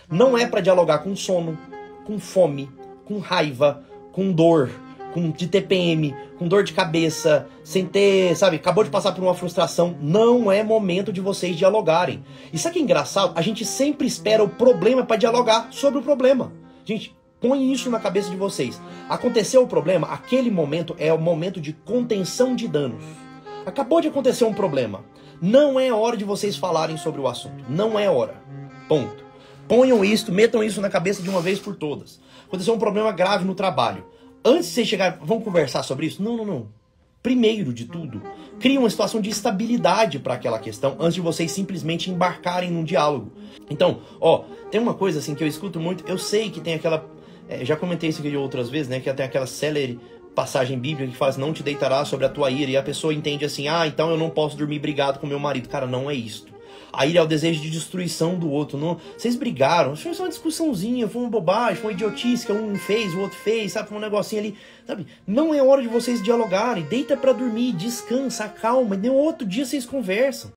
Não é para dialogar com sono, com fome, com raiva, com dor, de TPM, com dor de cabeça, sem ter, sabe, acabou de passar por uma frustração. Não é momento de vocês dialogarem. E sabe o que é engraçado? A gente sempre espera o problema para dialogar sobre o problema. Gente, põe isso na cabeça de vocês. Aconteceu o problema, aquele momento é o momento de contenção de danos. Acabou de acontecer um problema. Não é hora de vocês falarem sobre o assunto. Não é hora. Ponto. Ponham isso, metam isso na cabeça de uma vez por todas. Aconteceu um problema grave no trabalho. Antes de vocês chegarem, vamos conversar sobre isso? Não. Primeiro de tudo, crie uma situação de estabilidade para aquela questão antes de vocês simplesmente embarcarem num diálogo. Então, tem uma coisa assim que eu escuto muito, eu sei que tem aquela, já comentei isso aqui outras vezes, né, que tem aquela célere passagem bíblica que fala assim, não te deitarás sobre a tua ira, e a pessoa entende assim, então eu não posso dormir brigado com meu marido. Cara, não é isto. A ira é o desejo de destruição do outro. Não, vocês brigaram, foi só uma discussãozinha, foi uma bobagem, foi uma idiotice que um fez, o outro fez, sabe? Foi um negocinho ali, sabe? Não é hora de vocês dialogarem, deita pra dormir, descansa, acalma, e no outro dia vocês conversam.